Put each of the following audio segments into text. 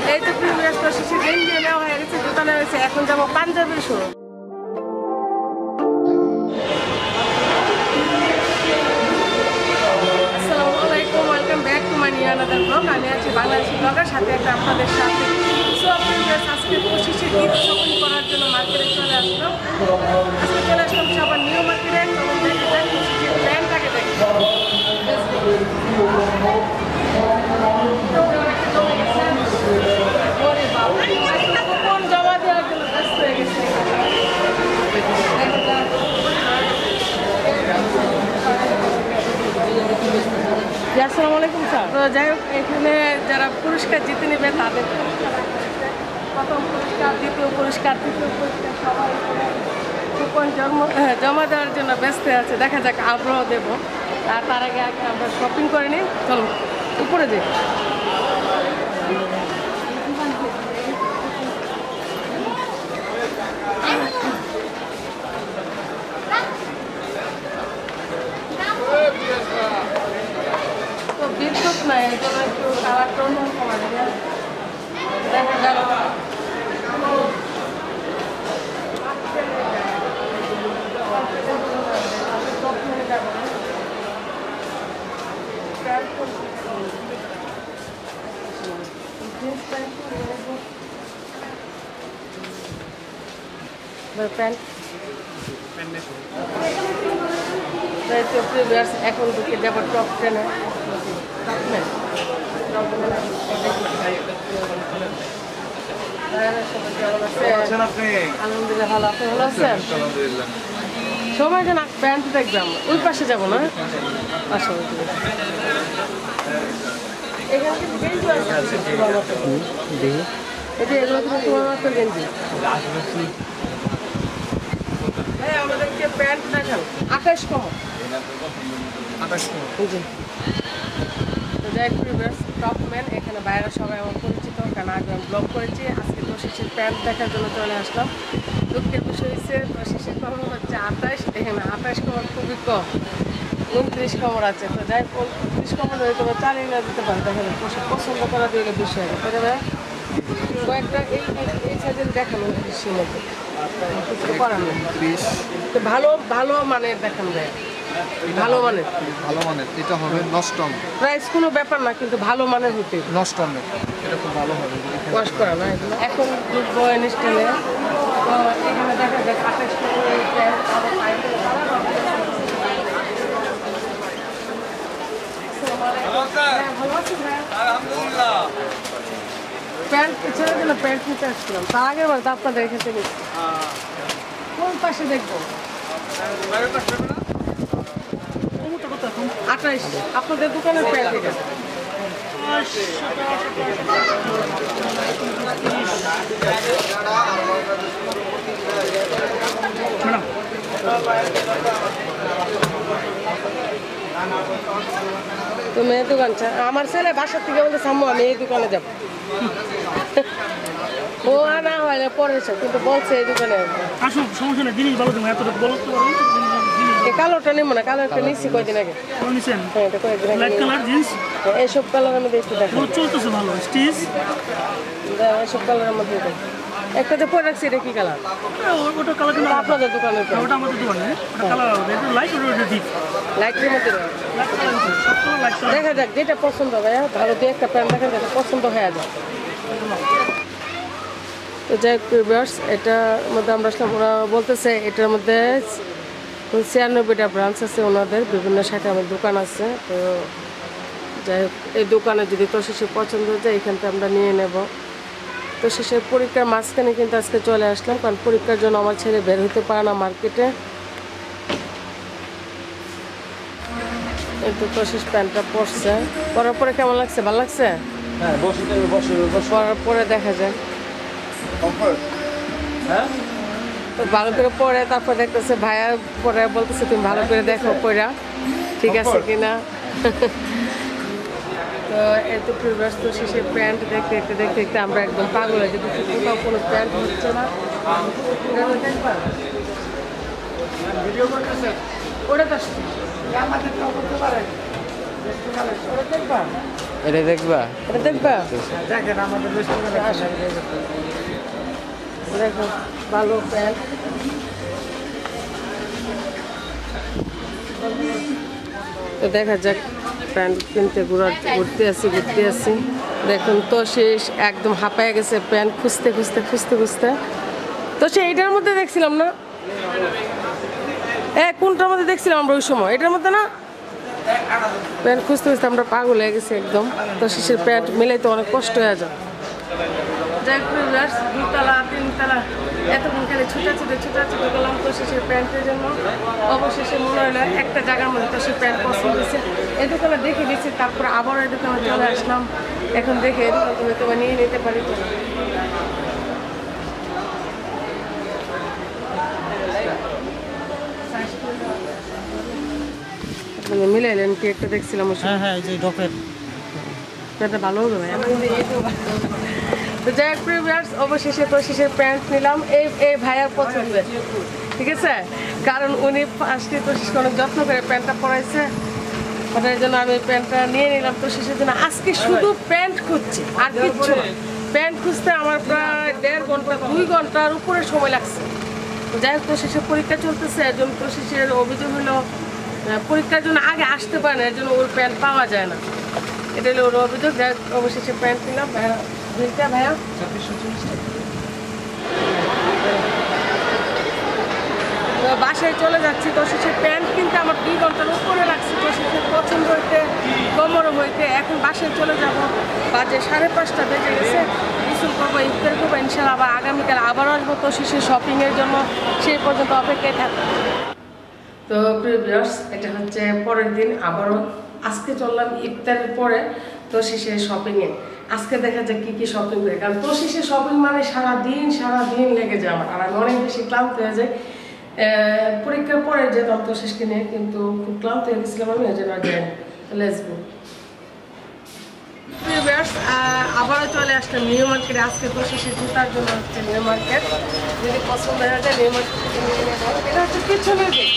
এই তো প্রিভিয়াস তো শেষে গেঞ্জি নেওয়া হয়ে গেছে, জুতা নেওয়া হয়েছে, এখন যাবো পাঞ্জাবের শোরুম। আসসালামু আলাইকুম, welcome back to my new another blog. আমি আছি বাংলাদেশি ব্লগের সাথে একটা আপনাদের সাথে। সো প্রিভিয়াস আজকে পঁচিশে ঈদ শপিং করার জন্য মার্কেটে চলে আসলাম। আজকে চলে আসলাম সবার নিউ মার্কেটে। তখন দেখে যাই পঁচিশের প্যান্টটাকে দেখি। জমা দেওয়ার জন্য ব্যস্ত হয়ে গেছে। আসসালামু আলাইকুম স্যার। তো যাই হোক, এখানে যারা পুরস্কার জিতে নেবে তাদের প্রথম পুরস্কার, দ্বিতীয় পুরস্কার, তৃতীয় পুরস্কার সবাই কুপন জমা দেওয়ার জন্য ব্যস্ত আছে। দেখা যাক, আগ্রহ দেবো। আর তার আগে আমরা শপিং করে নিই। চলো উপরে যাই। তো বিদ্যুৎ নাই, এই জন্য একটু কালারটা অন্যরকম আছে। দেখা যাক। এখন ঢুকে যাবো টপ টেনে। আলহামদুলিল্লাহ ভালো। আপনি ভালো আছেন? সময় যেন প্যান্ট দেখলাম, ওই পাশে যাবো না? আসো এখানে কিন্তু গেঞ্জি আছে। এই যে এগুলো কিন্তু তোমার মতো গেঞ্জি। হ্যাঁ, আমাদেরকে প্যান্ট দেখান 28 কম। তো যাই টপম্যান, এখানে বাইরে সবাই আমার পরিচিত, কারণ আগে আমি ব্লগ করেছি। আজকে তো শিশির প্যান্ট দেখার জন্য চলে আসলাম। দুঃখের বিষয় হচ্ছে তো শিশির কমর হচ্ছে 28, এখানে 28 কমর খুবই কম, 29 কমর আছে। তো যাই 29 কমর হয়ে তোমার চালিয়ে না দিতে পারে। দেখেন পছন্দ করা দিলে বিষয় কয়েকটা এই সাইজের দেখানো বেশি মতো কিছু করার নেই। তো ভালো ভালো মানের দেখান যায়, ভালো মানের এটা হবে নষ্টম। প্রাইস কোনো ব্যাপার না, কিন্তু ভালো মানের হতে নষ্টম এটা খুব ভালো হবে। ওয়াশ করা না এগুলো। এখন ঢুকবো ইনস্টলে। তো এখানে দেখা যায় 28 প্যান্ট ছেড়ে দিল, প্যান্ট নিতে আসছিলাম। তার আগের বার তো আপনাদের এখান থেকে কোন পাশে দেখবো? 28 আপনাদের দোকানের প্যান্ট এটা। তো মেয়ের দোকান, আমার ছেলে বাসার থেকে বলতে সাম্মু আমি এই দোকানে যাবো। ও আনা হয় না পরে, কিন্তু বলছে এই দোকানে আসুন, সমস্যা নেই, জিনিস ভালো দেবো। এতটুকু বলতে পারবেন? কালোটা নেবো না, কালোটা নিচ্ছি কয়দিন আগে। হ্যাঁ, এটা কয়েকদিন আগে। এইসব কালারের মধ্যে একটু দেখো, চলতেছে ভালো স্টিচ। এইসব কালারের মধ্যে একটা যে পরে রাখছি, এটা কি কালার? ওটা কালার কিন্তু আপনাদের দোকানে, ওটা আমাদের দোকানে কালার হবে। এটা লাইট, ওটা ডিপ। লাইটের মধ্যে দেখা যাক যেটা পছন্দ হবে। ভালো দিয়ে একটা প্যান্ট দেখা যাবে, পছন্দ হয়ে যায়। তো যাই হোক, এটার মধ্যে আমরা আসলাম। ওরা বলতেছে এটার মধ্যে 96টা ব্রাঞ্চ আছে ওনাদের, বিভিন্ন শাখায় আমার দোকান আছে। তো যাই হোক, এই দোকানে যদি তো শেষে পছন্দ হয়ে যায় এখানটা আমরা নিয়ে নেব। তো শেষে পরীক্ষার মাঝখানে কিন্তু আজকে চলে আসলাম, কারণ পরীক্ষার জন্য আমার ছেলে বের হতে পারে না মার্কেটে। এই তো শেষ প্যান্টটা পরছে, পরার পরে কেমন লাগছে? ভালো লাগছে? পরার পরে দেখা যায়। তো ভালো করে পরে তারপর দেখতেছে ভাইয়া পরে বলতেছে তুমি ভালো করে দেখো পরা ঠিক আছে কিনা। তো এত ব্যস্ত শেষে প্যান্ট দেখতে দেখতে দেখতে দেখতে আমরা একদম পাগল হয়ে যেতেছি, কোথাও কোনো প্যান্ট হচ্ছে না। ওটা তো করতে পারে ওটা দেখবা? এটা দেখবা? এটা দেখবা? দেখেন আমাদের দেখো ভালো প্যান্ট। তো দেখা যাক প্যান্ট কিনতে ঘুরতে আসি। দেখুন তো শেষ একদম হাঁপায় গেছে প্যান্ট খুঁজতে তো সে এইটার মধ্যে দেখছিলাম না, কোনটার মধ্যে দেখছিলাম আমরা ওই সময়, এটার মধ্যে না? প্যান্ট খুঁজতে আমরা পাগল হয়ে গেছি একদম। তো শেষের প্যান্ট মিলাইতে অনেক কষ্ট হয়ে যায়। যাই হোক দুতলা তিনতলা এতক্ষণ খালি ছুটাছুটি করলাম তো শেষের প্যান্টের জন্য। অবশেষে মনে হলো একটা জায়গার মধ্যে তো সে প্যান্ট পছন্দ হয়েছে, এই দোকানে দেখে দিয়েছি, তারপরে আবার এই দোকানে চলে আসলাম। এখন দেখে এই দোকান হয়তো নিয়ে নিতে পারি। মিলাইলেন কি একটা দেখছিলাম, হ্যাঁ এই যে ডপের প্যান্টটা ভালো হবে ভাই। তো যাই হোক ভিউয়ার্স, অবশেষে তো শেষের প্যান্ট নিলাম এই ভাইয়ার পছন্দের, ঠিক আছে? কারণ উনি ফার্স্টে তো শেষকে অনেক যত্ন করে প্যান্টটা পরাইছে, ওটার জন্য আমি প্যান্টটা নিয়ে নিলাম। তো শেষের জন্য আজকে শুধু প্যান্ট খুঁজছি আর কিচ্ছু না। প্যান্ট খুঁজতে আমার প্রায় 1.5 ঘন্টা 2 ঘন্টার উপরে সময় লাগছে। তো যাই হোক তো শেষের পরীক্ষা চলতেছে, এর জন্য তো শেষের অভিযোগ হলো পরীক্ষার জন্য আগে আসতে পারে না, এর জন্য ওর প্যান্ট পাওয়া যায় না, এটা হলো ওর অভিযোগ। যাই হোক অবশেষে প্যান্ট নিলাম। ভাইয়া ভাইয়া 2640 টাকা। তো বাসায় চলে যাচ্ছি। তো শেষে প্যান্ট কিনতে আমার 2 ঘন্টার উপরে লাগছে। তো শেষে পছন্দ হইতে কমরও হইতে এখন বাসায় চলে যাব, বাজে 5:30 বেজে গেছে। গোসল করবো, ইফতার করবো, ইনশাল্লাহ আবার আগামীকাল আবারও আসবো তো শেষে শপিংয়ের জন্য, সেই পর্যন্ত অপেক্ষায় থাকবো। তো প্রিয় ভিউয়ার্স, এটা হচ্ছে পরের দিন, আবারও আজকে চললাম ইফতারের পরে তো শেষে শপিংয়ে। আজকে দেখা যাক কি শপিং করে, কারণ তো শেষে শপিং মানে সারাদিন লেগে যায় আমার, আর আমি অনেক বেশি ক্লান্ত হয়ে যাই। পরীক্ষার পরে যেতাম তো শেষকে নিয়ে, কিন্তু খুব ক্লান্ত হয়ে গেছিলাম আমি, ওই জন্য যাইনি। লেসবো আবারও চলে আসলাম নিউ মার্কেটে। আজকে তো শেষে জুতার জন্য হচ্ছে নিউ মার্কেট, যদি পছন্দ হয়ে যায় নিউ মার্কেট থেকে নিয়ে নেব। এটা হচ্ছে পিছনের দিক,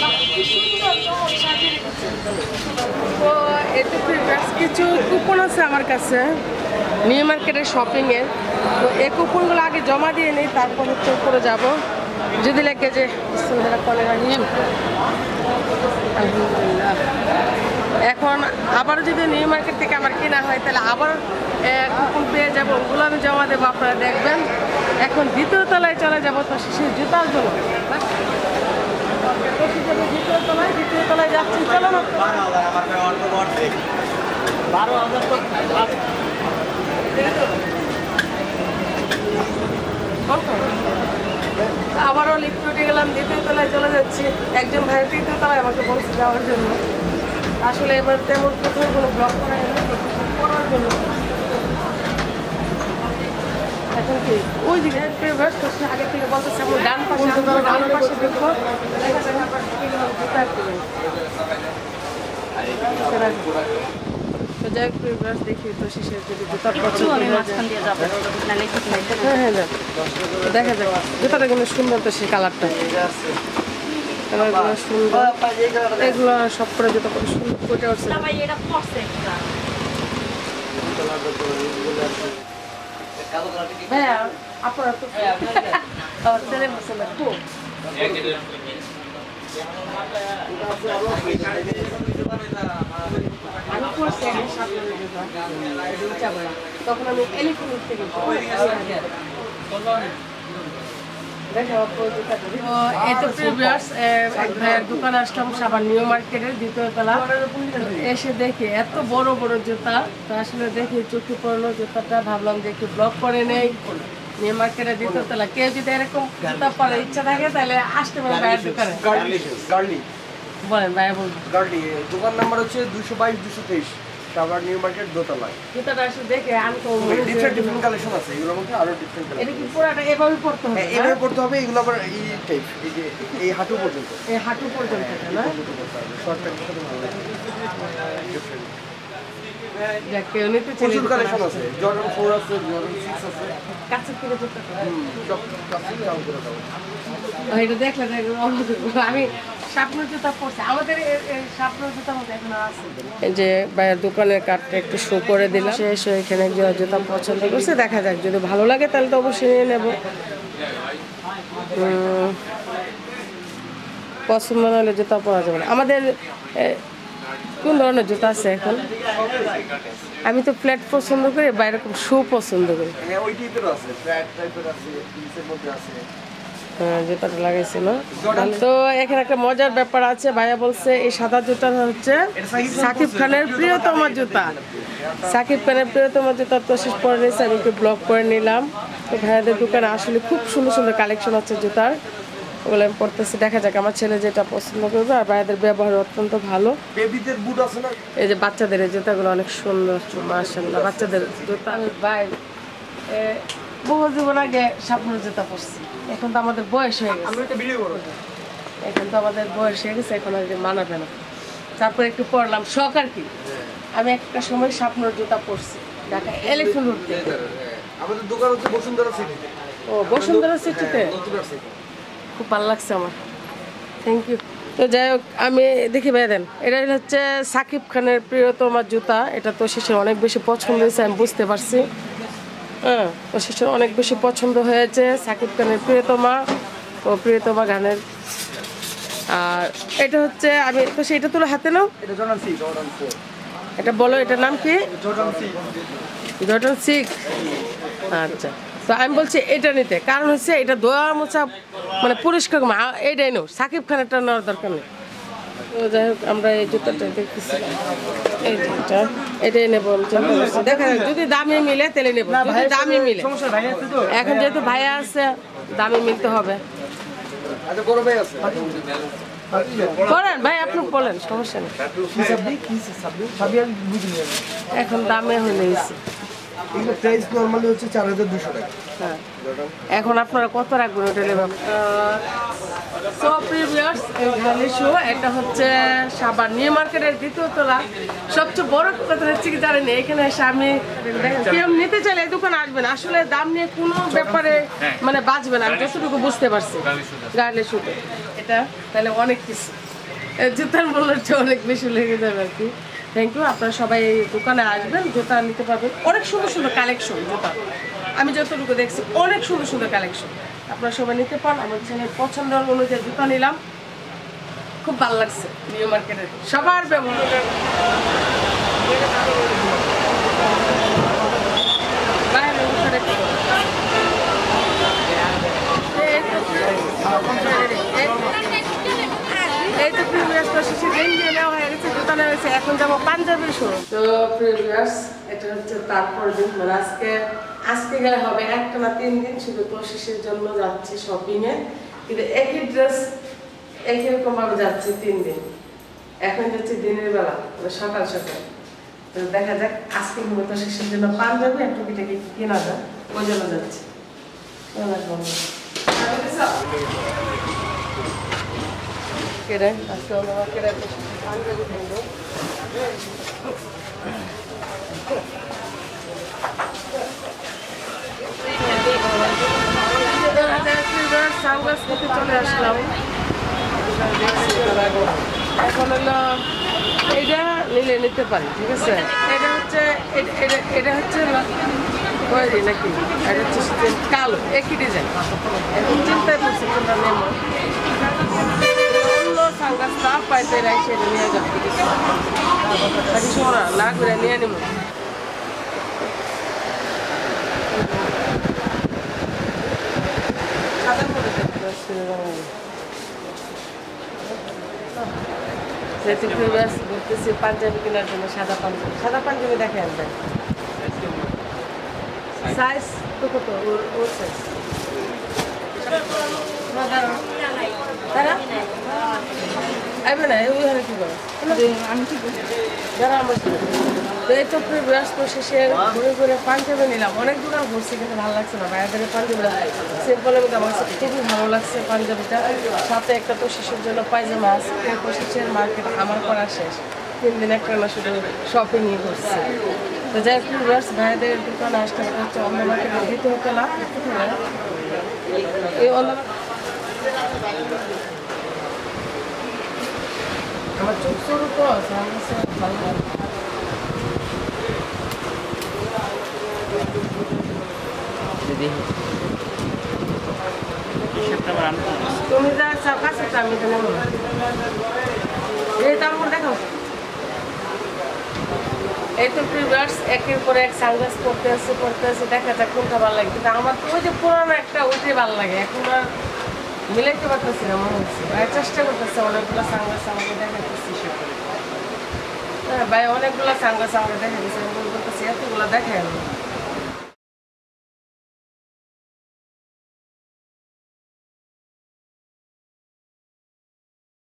তো এতে কিছু কুপন আছে আমার কাছে নিউ মার্কেটের শপিংয়ের। তো এই কুপনগুলো আগে জমা দিয়ে নিই, তারপর হচ্ছে উপরে যাবো। যদি লাগে যে আলহামদুলিল্লাহ, এখন আবার যদি নিউ মার্কেট থেকে আমার কেনা হয় তাহলে আবার কুপন পেয়ে যাবো, ওগুলো আমি জমা দেবো, আপনারা দেখবেন। এখন দ্বিতীয় তলায় চলে যাবো তো শেষের জুতার জন্য। দ্বিতীয় তলায় যাচ্ছি, চলো না। আবারও লিফট উঠে গেলাম, দ্বিতীয় তলায় চলে যাচ্ছি। একজন ভাই তৃতীয় তলায় আমাকে বলছে যাওয়ার জন্য। আসলে এবার তেমন কোথাও কোনো ব্লক করা করার জন্য এখন কি ওই দিকে আগে থেকে বলতেছে আমার ডান পাশে দেখবো, দেখা যাক আবার তো যাই হোক দেখি তো শেষে যদি জুতা পছন্দ হ্যাঁ দেখা যাক। জুতাটা কিন্তু সুন্দর, তো সেই কালারটা সুন্দর, এগুলো সব করে জুতো করে সুন্দর ফুটে উঠছে। ভাইয়া আপনারা তো ছেলে পছন্দ তখন আমি এলিফেন্ট থেকে দোকানে আসলাম সাবান নিউ মার্কেটের দ্বিতীয় তলা। এসে দেখি এত বড় বড় জুতা, তো আসলে দেখি চোখে পড়লো জুতাটা, ভাবলাম যে একটু ব্লক করে নেই। নিউ মার্কেটের দ্বিতীয় তলা, কেউ যদি এরকম জুতা পরার ইচ্ছা থাকে তাহলে আসতে পারে ভাইয়ের দোকানে। বলেন ভাইয়া বলবেন। দোকান নাম্বার হচ্ছে 222-223, তারপর নিউ মার্কেট দোতলায়। জুতাটা আসলে দেখে আনকো ডিফারেন্ট কালেকশন আছে, এগুলোর মধ্যে আরো ডিফারেন্ট কালেকশন। এটা কি পুরাটা এভাবে পড়তে হবে? এভাবে পড়তে হবে, এগুলো আবার এই টাইপ, এই যে এই হাঁটু পর্যন্ত, এই হাঁটু পর্যন্ত না শর্ট প্যান্ট সাথে ভালো লাগে। যাক কেউ নিতে চাইলে প্রচুর কালেকশন আছে, জর্ডন 4 আছে, জর্ডন 6 আছে, কাছে থেকে জুতা সব কাছে দাম করে দাও। এটা দেখলে আমি স্বপ্ন জুতা পড়ছে আমাদের এই স্বপ্ন জুতার মধ্যে এখন আছে। এই যে ভাইয়ের দোকানের কার্ডটা একটু শো করে দিলাম। শেষ এখানে জুতা পছন্দ করছে, দেখা যাক যদি ভালো লাগে তাহলে তো অবশ্যই নিয়ে নেব। পছন্দ না হলে জুতা পরা যাবে না। আমাদের কোন ধরনের জুতা আছে এখন? আমি তো ফ্ল্যাট পছন্দ করি বা এরকম শু পছন্দ করি। হ্যাঁ ওই টাইপের আছে, ফ্ল্যাট টাইপের আছে, জিন্সের মধ্যে আছে। হ্যাঁ জুতাটা লাগাইছিল। তো এখানে একটা মজার ব্যাপার আছে, ভাইয়া বলছে এই সাদা জুতা হচ্ছে সাকিব খানের প্রিয়তম জুতা। সাকিব খানের প্রিয়তম জুতা তো শেষ পরে নিয়েছে, আমি একটু ব্লগ করে নিলাম। তো ভাইয়াদের দোকানে আসলে খুব সুন্দর সুন্দর কালেকশন আছে জুতার, ওগুলো আমি পড়তেছি। দেখা যাক আমার ছেলে যেটা পছন্দ করবে। আর ভাইয়াদের ব্যবহার অত্যন্ত ভালো। বেবিদের বুট আছে না? এই যে বাচ্চাদের এই জুতাগুলো অনেক সুন্দর, মাশাআল্লাহ। বাচ্চাদের জুতা আমি ভাই বহু জীবন আগে স্বপ্নের জুতা পরছি, এখন তো আমাদের বয়স হয়ে গেছে। আমরা একটা ভিডিও করব। এখন তো আমাদের বয়স হয়ে গেছে, এখন আর মানাবে না। তারপর একটু পরলাম শখ আর কি। আমি একটা সময় স্বপ্নের জুতা পরছি ঢাকা এলিফ্যান্ট রোড থেকে। আমাদের দোকান হচ্ছে বসুন্ধরা সিটি। ও বসুন্ধরা সিটিতে, নতুন আসছে। খুব ভালো লাগছে আমার, থ্যাংক ইউ। তো যাই হোক আমি দেখি ভাই দেন, এটা হচ্ছে সাকিব খানের প্রিয়তম জুতা। এটা তো শেষে অনেক বেশি পছন্দ হয়েছে, আমি বুঝতে পারছি। হ্যাঁ তো শেষে অনেক বেশি পছন্দ হয়েছে সাকিব খানের প্রিয়তমা ও প্রিয়তমা গানের। আর এটা হচ্ছে আমি তো সেটা তুলে হাতে নাও। এটা জর্ডান 6, জর্ডান 4। এটা বলো এটার নাম কি? জর্ডান 6। জর্ডান 6। আচ্ছা, তো আমি বলছি এটা নিতে, কারণ হচ্ছে এটা ধোয়া মোছা মানে পরিষ্কার এইটাই নেও, সাকিব খানেরটা নেওয়ার দরকার নেই। তো যাই হোক আমরা এই জুতাটা দেখতেছিলাম, এই জুতা এটাই নেবো। দেখা যাক যদি দামি মিলে তাহলে নেবো, যদি দামি মিলে। এখন যেহেতু ভাইয়া আছে দামি মিলতে হবে। আচ্ছা বড় ভাই আছে। বলেন ভাই, আপনি বলেন, সমস্যা নেই। এখন দামে হয়ে গেছে। এগুলো প্রাইস নরমালি হচ্ছে 4200 টাকা। হ্যাঁ, এখন আপনারা কত রাখবেন ওটা নেবেন? সো প্রিভিয়াস ভ্যালি শো, এটা হচ্ছে সাভার নিউ মার্কেটের দ্বিতীয় তলা। সবচেয়ে বড় কথা হচ্ছে কি জানেন, এখানে এসে আমি কেউ নিতে চাইলে এই দোকানে আসবেন, আসলে দাম নিয়ে কোনো ব্যাপারে মানে বাঁচবে না, আমি যতটুকু বুঝতে পারছি। গার্লি শুটে এটা তাহলে অনেক কিছু, জুতার মূল্যের চেয়ে অনেক বেশি লেগে যাবে আর কি। থ্যাংক ইউ, আপনারা সবাই এই দোকানে আসবেন, জুতা নিতে পারবেন। অনেক সুন্দর সুন্দর কালেকশন জুতা, আমি যতটুকু দেখছি অনেক সুন্দর সুন্দর কালেকশন, আপনারা সবাই নিতে পারেন। আমার ছেলের পছন্দ অনুযায়ী জুতা নিলাম, খুব ভালো লাগছে। নিউ মার্কেটের সবার ব্যবহার এই তো প্রিভিয়াস প্রসেসে গেঞ্জি নেওয়া হয়ে গেছে, জুতা নেওয়া হয়েছে, এখন যাবো পাঞ্জাবের শোরুম। তো প্রিভিয়াস এটা হচ্ছে তারপর দিন, মানে আজকে গেলে হবে একটা না 3 দিন, শুধু প্রসেসের জন্য যাচ্ছি শপিং এ, কিন্তু একই ড্রেস একই রকম ভাবে যাচ্ছি 3 দিন। এখন যাচ্ছি দিনের বেলা, মানে সকাল সকাল। তো দেখা যাক আজকে হলো প্রসেসের জন্য পাঞ্জাবি আর টুকিটাকি কেনা যায়, ওই জন্য যাচ্ছি। কেড়ে আজকে আমরা কেড়ে পাঞ্জাবি কিনবো। সানগ্লাস করতে চলে আসলাম। এখন হলো এইটা নিলে নিতে পারি, ঠিক আছে। এটা হচ্ছে নাকি এটা হচ্ছে কালো, একই ডিজাইন। এখন চিন্তায় পড়ছি কোনটা নেব। অন্য সানগ্লাসটা পাইতে রাখছে, এটা নিয়ে যাবো। বাকি শোনা লাগবে নিয়ে নেব। ঘুরতেছি পাঞ্জাবি কেনার জন্য, সাদা পাঞ্জাবি দেখে আসবেন। সাইজ তো কত ওর সাইজ? আইবে না ওইখানে কি করে আমি ঠিক যারা আমার এই তো প্রিভিয়াস প্রসেসে ঘুরে ঘুরে পাঞ্জাবি নিলাম। অনেক দূর ঘুরছি কিন্তু ভালো লাগছে না। বাইরে পাঞ্জাবি সিম্পলের মধ্যে আমার খুবই ভালো লাগছে পাঞ্জাবিটা। সাথে একটা প্রসেসের জন্য পায়জামা আছে। প্রসেসের মার্কেট আমার করা শেষ, 3 দিন একটা না শুধু শপিংই করছি। তো যাই প্রিভিয়াস ভাইদের দোকানে আসতে হচ্ছে অন্য মার্কেটে দিতে হতো না। এই অন্য আমার চোখ ছোট তো সানগ্লাসে ভালো লাগে। তুমি যা চাও কাছে তো আমি তো নেব না। এই তো আমার দেখো এই তো প্রিভিয়াস একের পর এক সানগ্লাস পড়তে আছে দেখা যাক কোনটা ভালো লাগে, কিন্তু আমার তো ওই যে পুরানো একটা ওইটাই ভালো লাগে, এখন আর মিলাইতে পারতেছি না মনে হচ্ছে। ভাই চেষ্টা করতেছে অনেকগুলো সানগ্লাস আমাকে দেখাতেছি, হ্যাঁ ভাই অনেকগুলো সানগ্লাস আমাকে দেখা দিচ্ছে, আমি বলতেছি এতগুলো দেখাই আমি